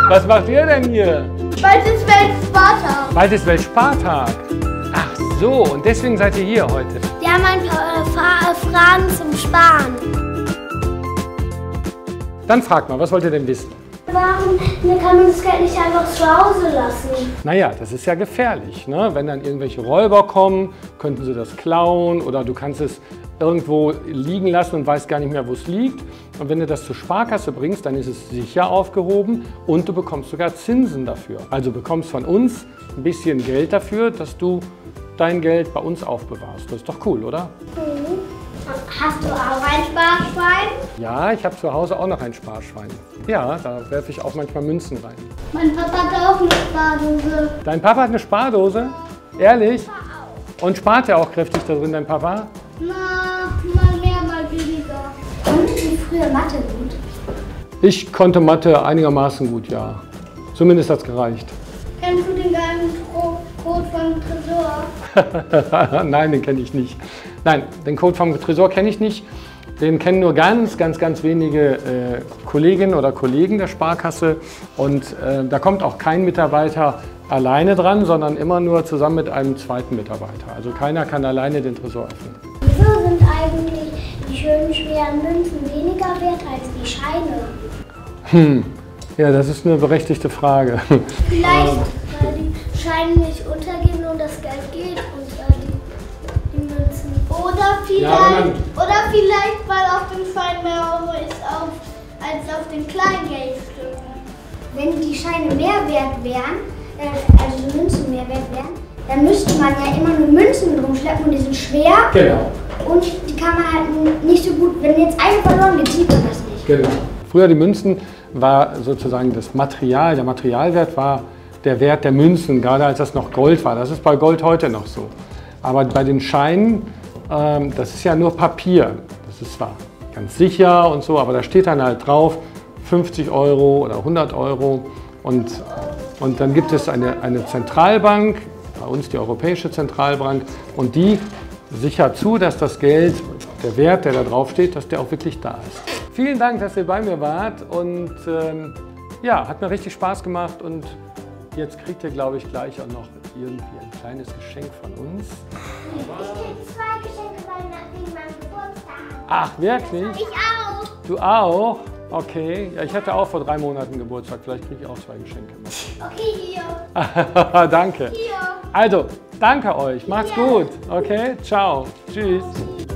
Was macht ihr denn hier? Bald ist Weltspartag. Bald ist Weltspartag. Ach so, und deswegen seid ihr hier heute. Wir haben ein paar Fragen zum Sparen. Dann fragt mal, was wollt ihr denn wissen? Warum kann man das Geld nicht einfach zu Hause lassen? Naja, das ist ja gefährlich, ne? Wenn dann irgendwelche Räuber kommen, könnten sie das klauen oder du kannst es irgendwo liegen lassen und weißt gar nicht mehr, wo es liegt. Und wenn du das zur Sparkasse bringst, dann ist es sicher aufgehoben und du bekommst sogar Zinsen dafür. Also bekommst von uns ein bisschen Geld dafür, dass du dein Geld bei uns aufbewahrst. Das ist doch cool, oder? Mhm. Hast du auch ein Sparschwein? Ja, ich habe zu Hause auch noch ein Sparschwein. Ja, da werfe ich auch manchmal Münzen rein. Mein Papa hat auch eine Spardose. Dein Papa hat eine Spardose? Ehrlich? Und spart er auch kräftig da drin, dein Papa? Na, mal mehr, mal weniger. Konntest du früher Mathe gut? Ich konnte Mathe einigermaßen gut, ja. Zumindest hat es gereicht. Kennst du den geheimen Code vom Tresor? Nein, den kenne ich nicht. Nein, den Code vom Tresor kenne ich nicht. Den kennen nur ganz wenige Kolleginnen oder Kollegen der Sparkasse. Und da kommt auch kein Mitarbeiter alleine dran, sondern immer nur zusammen mit einem zweiten Mitarbeiter. Also keiner kann alleine den Tresor öffnen. Wieso sind eigentlich die schönen, schweren Münzen weniger wert als die Scheine? Ja, das ist eine berechtigte Frage. Vielleicht, weil die Scheine nicht untergehen und das Geld geht unter die Münzen. Oder vielleicht, weil auf dem Schein mehr Euro ist als auf den kleinen Geldstücken. Wenn die Scheine mehr wert wären, also die Münzen mehr wert wären, dann müsste man ja immer nur Münzen mit rumschleppen und die sind schwer. Genau. Und die kann man halt nicht so gut, wenn jetzt eine verloren geht, sieht man das nicht. Genau. Früher die Münzen war sozusagen das Material, der Materialwert war der Wert der Münzen, gerade als das noch Gold war. Das ist bei Gold heute noch so. Aber bei den Scheinen, das ist ja nur Papier. Das ist zwar ganz sicher und so, aber da steht dann halt drauf 50 Euro oder 100 Euro. Und dann gibt es eine Zentralbank, bei uns die Europäische Zentralbank, und die sichert zu, dass das Geld, der Wert, der da drauf steht, dass der auch wirklich da ist. Vielen Dank, dass ihr bei mir wart und ja, hat mir richtig Spaß gemacht und jetzt kriegt ihr, glaube ich, gleich auch noch irgendwie ein kleines Geschenk von uns. Ich krieg 2 Geschenke wegen meinem Geburtstag. Ach, wirklich? Ich auch. Du auch? Okay. Ja, ich hatte auch vor 3 Monaten Geburtstag, vielleicht kriege ich auch 2 Geschenke. Okay, hier. Danke. Hier. Also, danke euch. Macht's gut. Okay, ciao. Tschüss.